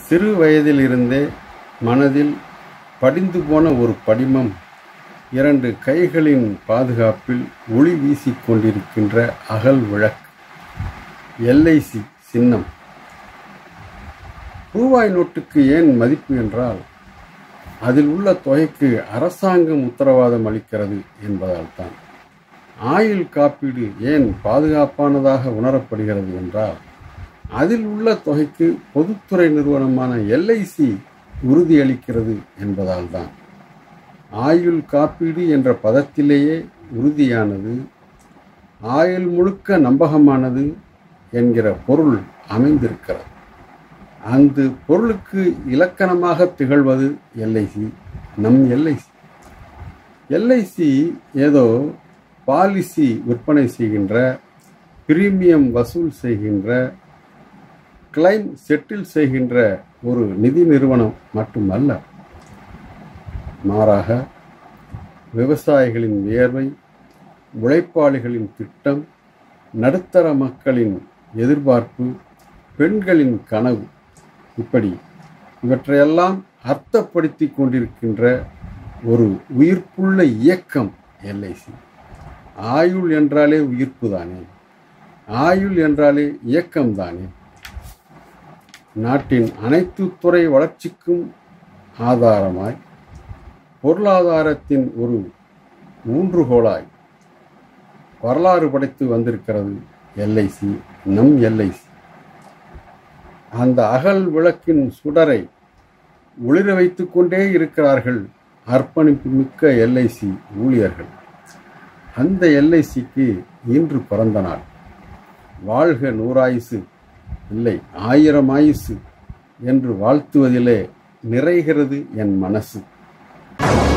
சிறு வயதிலிருந்தே மனதில் படிந்து போன ஒரு படிமம் 2 கைகளின் பாதுகாப்பில் ஒளி வீசிக் கொண்டிருக்கின்ற அகல் விளக்கு, எல்ஐசி சின்னம். ரூபாய் நோட்டுக்கு ஏன் மதிப்பு என்றால், அதில் உள்ள தொகைக்கு அரசாங்கம் உத்தரவாதம் அளிக்கிறது என்பதால் தான். ஆயுள் காப்பீடு ஏன் பாதுகாப்பானதாக உணரப்படுகிறது என்றால், அதில் உள்ள தொகைக்கு பொதுத்துறை நிறுவனமான எல்ஐசி உறுதியளிக்கிறது என்பதால் தான். ஆயுள் காப்பீடு என்ற பதத்திலேயே உறுதியானது, ஆயுள் முழுக்க நம்பகமானது என்கிற பொருள் அமைந்திருக்கிறது. அந்த பொருளுக்கு இலக்கணமாக திகழ்வது எல்ஐசி, நம் எல்ஐசி. எல்ஐசி ஏதோ பாலிசி விற்பனை செய்கின்ற, பிரீமியம் வசூல் செய்கின்ற, கிளைம் செட்டில் செய்கின்ற ஒரு நிதி நிறுவனம் மட்டுமல்ல. மாறாக விவசாயிகளின் வியர்வை, உழைப்பாளிகளின் திட்டம், நடுத்தர மக்களின் எதிர்பார்ப்பு, பெண்களின் கனவு, இப்படி இவற்றையெல்லாம் அர்த்தப்படுத்தி கொண்டிருக்கின்ற ஒரு உயிர்ப்புள்ள இயக்கம் எல்ஐசி. ஆயுள் என்றாலே உயிர்ப்பு தானே, ஆயுள் என்றாலே இயக்கம்தானே. நாட்டின் அனைத்து துறை வளர்ச்சிக்கும் ஆதாரமாய், பொருளாதாரத்தின் ஒரு ஊன்றுகோலாய் வரலாறு படைத்து வந்திருக்கிறது எல்ஐசி, நம் எல்ஐசி. அந்த அகல் விளக்கின் சுடரை ஒளிர வைத்து கொண்டே இருக்கிறார்கள் அர்ப்பணிப்பு மிக்க எல்ஐசி ஊழியர்கள். அந்த எல்ஐசிக்கு இன்று பிறந்த நாள். வாழ்க 100 ஆயுசு, இல்லை 1000 ஆயுசு என்று வாழ்த்துவதிலே நிறைகிறது என் மனசு.